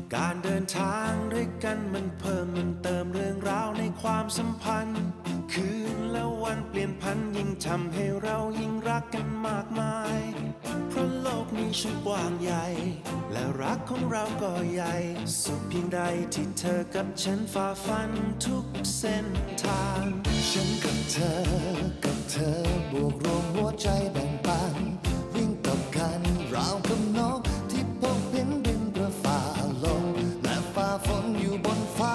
การเดินทางด้วยกันมันเพิ่มมันเติมเรื่องราวในความสัมพันธ์คืนและวันเปลี่ยนพันยิ่งทำให้เรายิ่งรักกันมากมายเพราะโลกนี้ช่างกว้างใหญ่และรักของเราก็ใหญ่สุดเพียงใดที่เธอกับฉันฝ่าฟันทุกเส้นทางฉันกับเธอบวกรวมหัวใจแบ่งปันวิ่งตบกันราวกับนกที่พบเห็นบินประฝ่าลมและฝ่าฝนอยู่บนฟ้า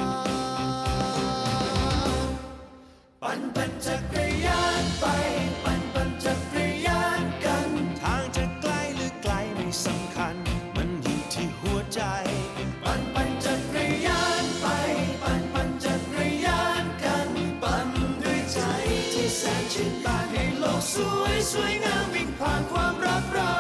ปั่นจักรยานไปปั่นจักรยานกันทางจะไกลหรือไกลไม่สำคัญมันอยู่ที่หัวใจปั่นจักรยานไปปั่นจักรยานกันปั่นด้วยใจที่แสนชื่นบานให้โลกสวยงามวิ่งผ่านความรักเรา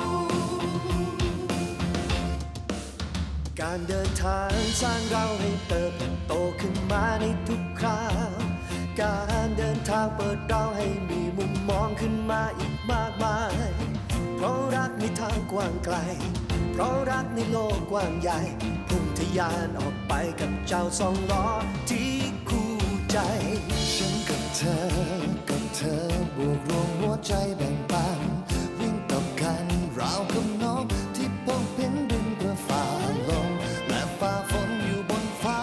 การเดินทางสร้างเราให้เติบโตขึ้นมาในทุกคราวการเดินทางเปิดเราให้มีมุมมองขึ้นมาอีกมากมายเพราะรักในทางกว้างไกลเพราะรักในโลกกว้างใหญ่พุ่งทะยานออกไปกับเจ้าสองล้อที่คู่ใจฉันกับเธอบวกรวมหัวใจแบ่งปันวิ่งตบกันราวกับนกที่พบเห็นบินเพื่อฝ่าลมและฝ่าฝนอยู่บนฟ้า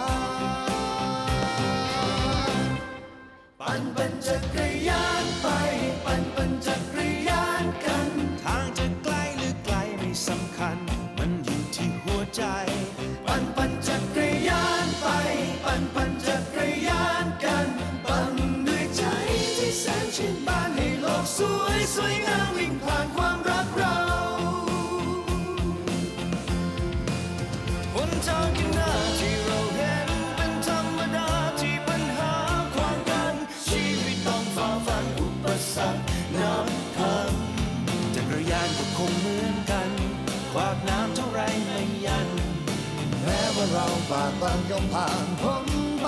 ปั่นจักรยานไปปั่นจักรยานกันทางจะไกลหรือไกลไม่สำคัญมันอยู่ที่หัวใจปั่นจักรยานไปปั่นจักรยานกันปั่นด้วยใจที่แสนชื่นบานให้โลกสวยงามวิ่งผ่านความรักเราหนทางข้างหน้าที่เราเห็นเป็นธรรมดาที่ปัญหาขวางกันชีวิตต้องฝ่าฟันอุปสรรคนับพันจักรยานก็คงเหมือนกันขวากน้ำเท่าไรไม่ยันแม้ว่าเราบากบั่นย่อมผ่านพ้นไป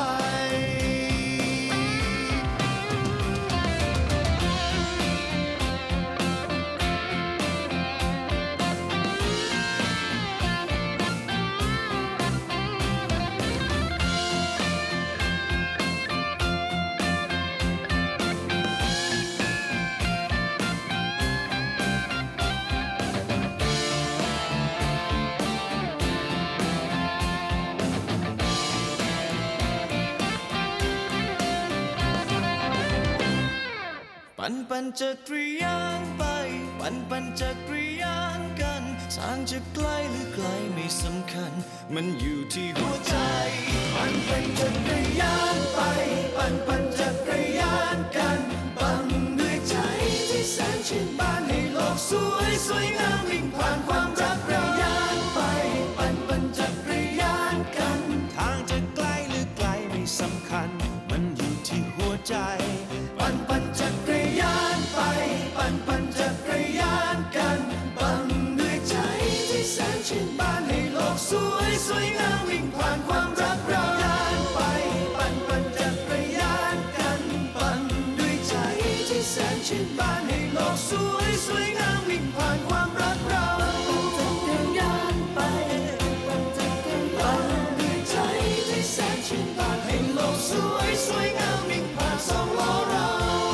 ปั่นจักรยานไปปั่นจักรยานกันทางจะไกลหรือไกลไม่สำคัญมันอยู่ที่หัวใจปั่นจักรยานไปปั่นจักรยานกันปั่นด้วยใจที่แสนชื่นบานให้โลกสวยงามวิ่งผ่านความรักเรายานไปปั่นจักรยานกันทางจะไกลหรือไกลไม่สำคัญมันอยู่ที่หัวใจปั่นจักรยานไปปั่นจักรยานกันปั่นด้วยใจที่แสนชื่นบานให้โลกสวยงามวิ่งผ่านความรักเรายานไปปั่นจักรยานกันปั่นด้วยใจที่แสนชื่นบานให้โลกสวยงามวิ่งผ่านความรักเราปั่นจักรยานไปปั่นจักรยานด้วยใจที่แสนชื่นบานให้โลกสวยงามวิ่งผ่านสองล้อเรา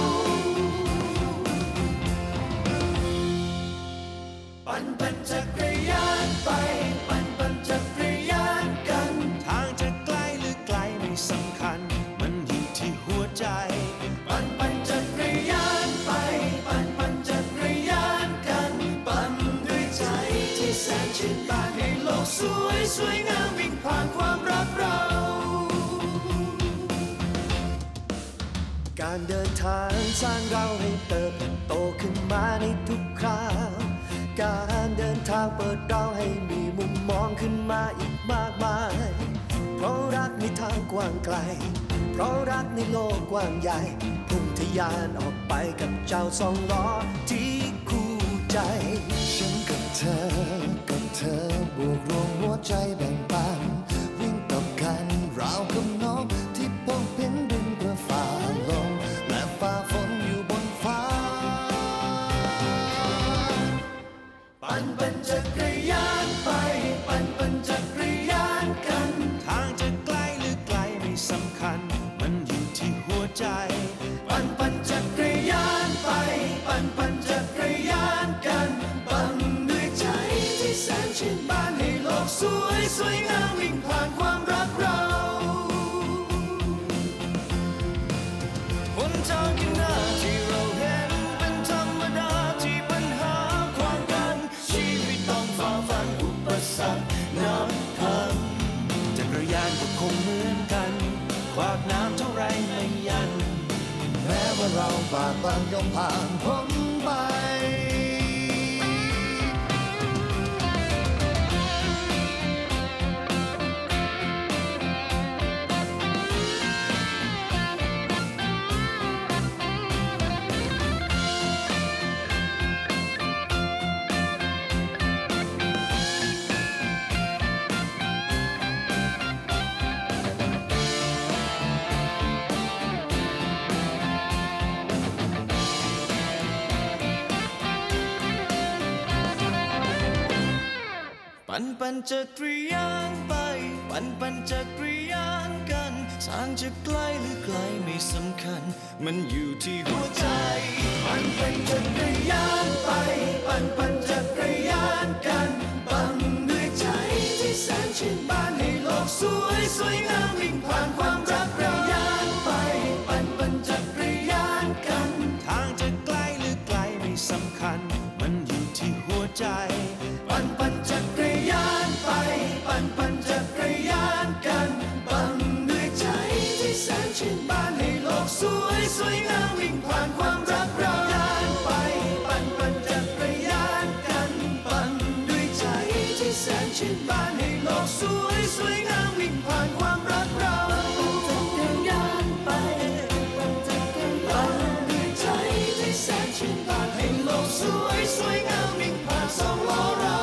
ปั่นจักรยานไปปั่นจักรยานกันทางจะไกลหรือไกลไม่สำคัญมันอยู่ที่หัวใจปั่นจักรยานไปปั่นจักรยานกันปั่นด้วยใจที่แสนชื่นบานให้โลกสวยงามวิ่งผ่านความรักเราการเดินทางสร้างเราให้เติบโตขึ้นมาในทุกคราวการเดินทางเปิดเราให้มีมุมมองขึ้นมาอีกมากมายเพราะรักในทางกว้างไกลเพราะรักในโลกกว้างใหญ่พุ่งทะยานออกไปกับเจ้าสองล้อที่คู่ใจฉันกับเธอบวกรวมหัวใจแบ่งปันวิ่งตบกันราวกับนกที่พบเห็นบินเพื่อฝ่าลมและฝ่าฝนอยู่บนฟ้าปั่นจักรยานไปปั่นจักรใจปั่นจักรยานไปปั่นจักรยานกันปั่นด้วยใจที่แสนชื่นบานให้โลกสวยงามวิ่งผ่านความรักเราหนทางข้างหน้าที่เราเห็นเป็นธรรมดาที่ปัญหาขวางกันชีวิตต้องฝ่าฟันอุปสรรคน้ำพังจักรยานก็คงเหมือนกันขวากน้ำเท่าไรไม่ยันแม้ว่าเราฝ่าฟันย่อมผ่านพ้นไปปั่นจักรยานไปปั่นจักรยานกันทางจะไกลหรือไกลไม่สำคัญมันอยู่ที่หัวใจปั่นจักรยานไปปั่นจักรยานกันปั่นด้วยใจที่แสนชื่นบานให้โลกสวยงามวิ่งผ่านความรักเรายานไปปั่นจักรยานกันทางจะไกลหรือไกลไม่สำคัญมันอยู่ที่หัวใจปั่นจักรยานไปปั่นจักรยานกันปั่นด้วยใจที่แสนชื่นบานให้โลกสวยงามวิ่งผ่านความรักเรายานไปปั่นจักรยานกันปั่นด้วยใจที่แสนชื่นบานให้โลกสวยงามวิ่งผ่านความรักเราปั่นจักรยานไปปั่นด้วยใจที่แสนชื่นบานให้โลกสวยงามวิ่งผ่านสองล้อเรา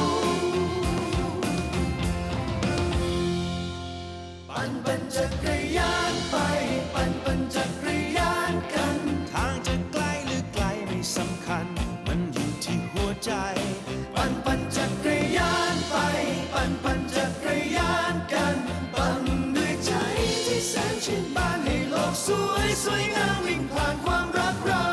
ปั่นจักรยานไปปั่นจักรยานกันทางจะไกลหรือไกลไม่สำคัญมันอยู่ที่หัวใจปั่นจักรยานไปปั่นจักรยานกันปั่นด้วยใจที่แสนชื่นบานให้โลกสวยงามวิ่งผ่านความรักเรา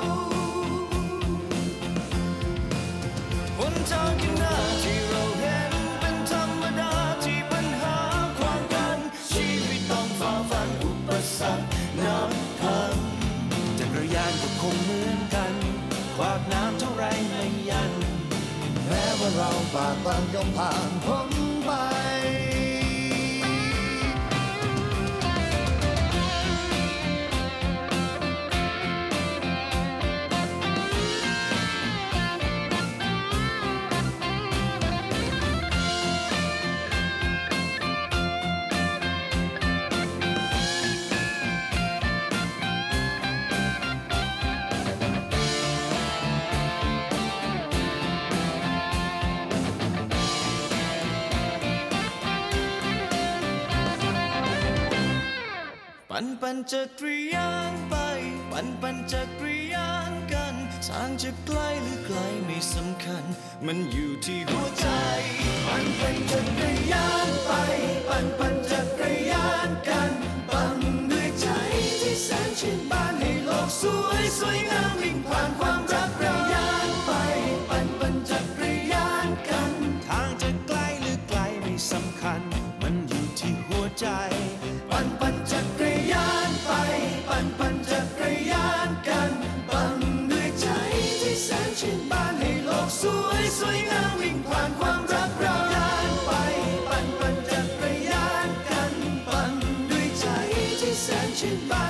หนทางข้างหน้าที่เราเห็นเป็นธรรมดาที่ปัญหาขวางกันชีวิตต้องฝ่าฟันอุปสรรคน้ำพังจักรยานก็คงเหมือนกันขวากน้ำเท่าไรไม่ยันแม้ว่าเราฝ่าฟันย่อมผ่านพ้นไปปั่นจักรยานไปปั่นจักรยานกันทางจะไกลหรือไกลไม่สำคัญมันอยู่ที่หัวใจปั่นจักรยานไปปั่นจักรยานกันปั่นด้วยใจที่แสนชื่นบานให้โลกสวยงามวิ่งผ่านความรักเรายานไปปั่นจักรยานกันทางจะไกลหรือไกลไม่สำคัญมันอยู่ที่หัวใจปั่นจักรยานไปปั่นจักรยานกันปั่นด้วยใจที่แสนชื่นบานให้โลกสวยงามวิ่งผ่านความรักเรายานไปปั่นจักรยานกันปั่นด้วยใจที่แสนชื่นบาน